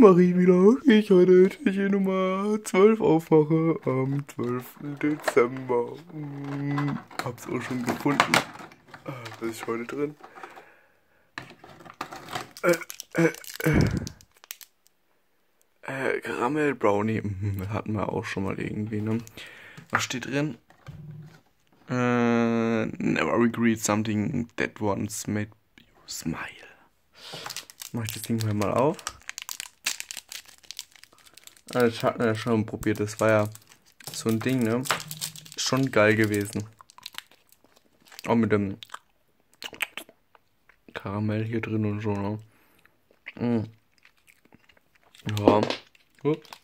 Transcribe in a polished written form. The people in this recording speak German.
mache ich wieder. Ich heute Türchen Nummer 12 aufmache am 12. Dezember. Hab's auch schon gefunden. Was ist heute drin? Karamell Brownie. Hatten wir auch schon mal irgendwie, ne? Was steht drin? Never regret something that once made you smile. Mach ich das Ding mal auf. Das hatten wir ja schon probiert. Das war ja so ein Ding, ne? Schon geil gewesen. Auch mit dem Karamell hier drin und so, ne? Ja. Ups.